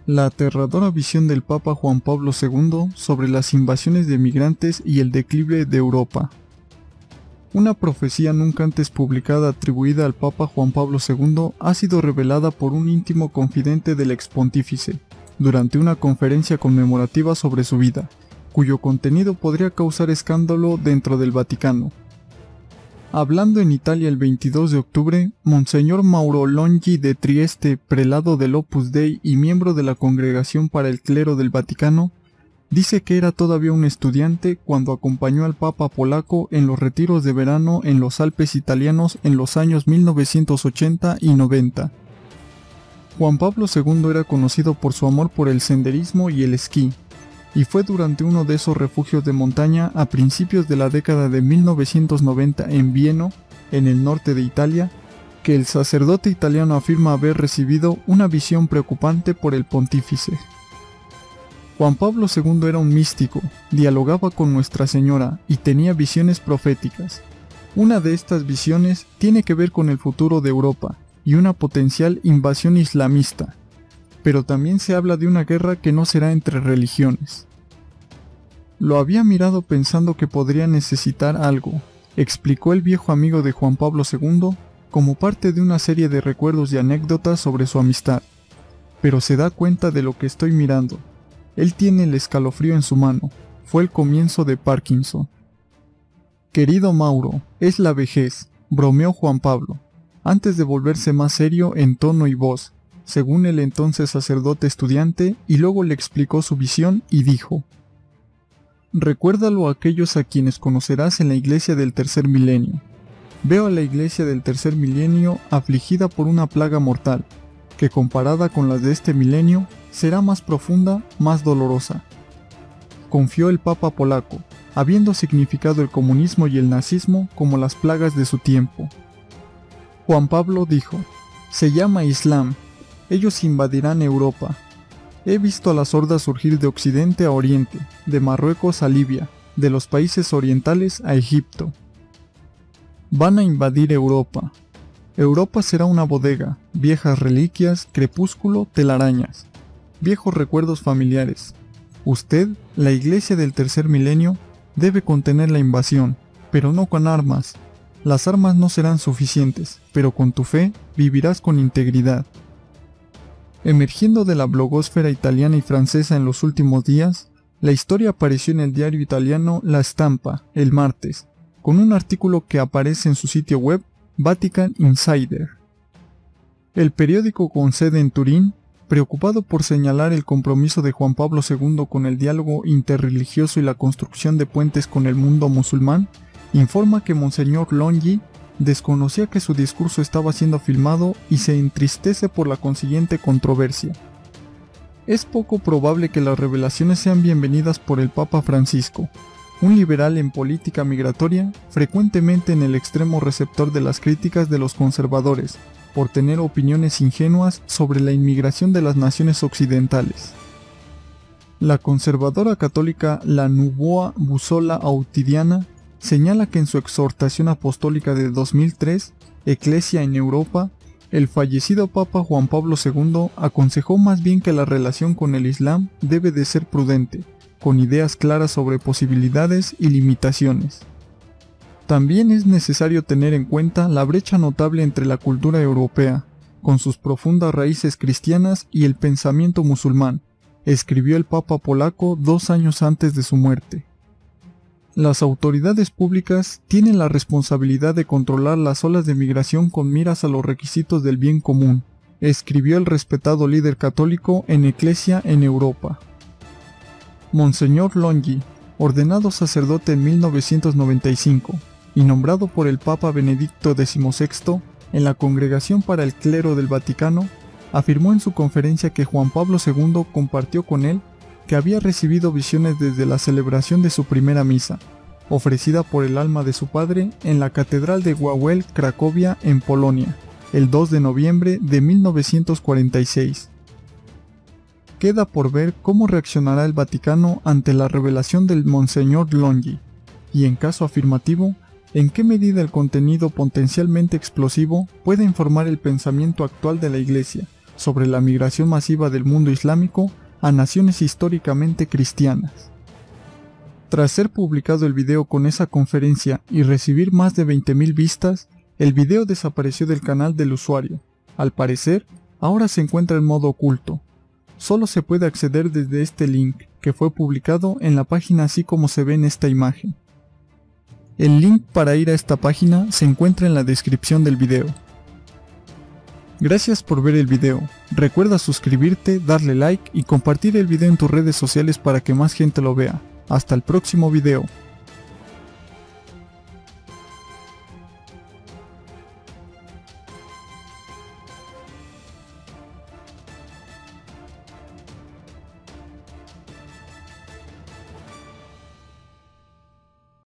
La aterradora visión del Papa Juan Pablo II sobre las invasiones de migrantes y el declive de Europa. Una profecía nunca antes publicada atribuida al Papa Juan Pablo II ha sido revelada por un íntimo confidente del expontífice, durante una conferencia conmemorativa sobre su vida, cuyo contenido podría causar escándalo dentro del Vaticano. Hablando en Italia el 22 de octubre, Monseñor Mauro Longhi de Trieste, prelado del Opus Dei y miembro de la Congregación para el Clero del Vaticano, dice que era todavía un estudiante cuando acompañó al Papa polaco en los retiros de verano en los Alpes italianos en los años 1980 y 90. Juan Pablo II era conocido por su amor por el senderismo y el esquí, y fue durante uno de esos refugios de montaña a principios de la década de 1990 en Vieno, en el norte de Italia, que el sacerdote italiano afirma haber recibido una visión preocupante por el pontífice. Juan Pablo II era un místico, dialogaba con Nuestra Señora y tenía visiones proféticas. Una de estas visiones tiene que ver con el futuro de Europa y una potencial invasión islamista, pero también se habla de una guerra que no será entre religiones. Lo había mirado pensando que podría necesitar algo, explicó el viejo amigo de Juan Pablo II como parte de una serie de recuerdos y anécdotas sobre su amistad. Pero se da cuenta de lo que estoy mirando. Él tiene el escalofrío en su mano. Fue el comienzo de Parkinson. Querido Mauro, es la vejez, bromeó Juan Pablo, antes de volverse más serio en tono y voz, según el entonces sacerdote estudiante, y luego le explicó su visión y dijo: recuérdalo a aquellos a quienes conocerás en la iglesia del tercer milenio. Veo a la iglesia del tercer milenio afligida por una plaga mortal, que comparada con las de este milenio, será más profunda, más dolorosa. Confió el Papa polaco, habiendo significado el comunismo y el nazismo como las plagas de su tiempo. Juan Pablo dijo: se llama Islam. Ellos invadirán Europa. He visto a las hordas surgir de occidente a oriente, de Marruecos a Libia, de los países orientales a Egipto. Van a invadir Europa. Europa será una bodega, viejas reliquias, crepúsculo, telarañas, viejos recuerdos familiares. Usted, la iglesia del tercer milenio, debe contener la invasión, pero no con armas. Las armas no serán suficientes, pero con tu fe vivirás con integridad. Emergiendo de la blogosfera italiana y francesa en los últimos días, la historia apareció en el diario italiano La Stampa, el martes, con un artículo que aparece en su sitio web Vatican Insider. El periódico con sede en Turín, preocupado por señalar el compromiso de Juan Pablo II con el diálogo interreligioso y la construcción de puentes con el mundo musulmán, informa que Monseñor Longhi desconocía que su discurso estaba siendo filmado y se entristece por la consiguiente controversia. Es poco probable que las revelaciones sean bienvenidas por el Papa Francisco, un liberal en política migratoria, frecuentemente en el extremo receptor de las críticas de los conservadores, por tener opiniones ingenuas sobre la inmigración de las naciones occidentales. La conservadora católica La Nuova Bussola Autidiana señala que en su exhortación apostólica de 2003, Ecclesia en Europa, el fallecido Papa Juan Pablo II aconsejó más bien que la relación con el Islam debe de ser prudente, con ideas claras sobre posibilidades y limitaciones. También es necesario tener en cuenta la brecha notable entre la cultura europea, con sus profundas raíces cristianas y el pensamiento musulmán, escribió el Papa polaco 2 años antes de su muerte. Las autoridades públicas tienen la responsabilidad de controlar las olas de migración con miras a los requisitos del bien común, escribió el respetado líder católico en Ecclesia en Europa. Monseñor Longhi, ordenado sacerdote en 1995 y nombrado por el Papa Benedicto XVI en la Congregación para el Clero del Vaticano, afirmó en su conferencia que Juan Pablo II compartió con él que había recibido visiones desde la celebración de su primera misa, ofrecida por el alma de su padre en la Catedral de Wawel, Cracovia, en Polonia, el 2 de noviembre de 1946. Queda por ver cómo reaccionará el Vaticano ante la revelación del Monseñor Longhi, y en caso afirmativo, en qué medida el contenido potencialmente explosivo puede informar el pensamiento actual de la Iglesia, sobre la migración masiva del mundo islámico a naciones históricamente cristianas. Tras ser publicado el video con esa conferencia y recibir más de 20,000 vistas, el video desapareció del canal del usuario. Al parecer, ahora se encuentra en modo oculto. Solo se puede acceder desde este link, que fue publicado en la página así como se ve en esta imagen. El link para ir a esta página se encuentra en la descripción del video. Gracias por ver el video. Recuerda suscribirte, darle like y compartir el video en tus redes sociales para que más gente lo vea. Hasta el próximo video.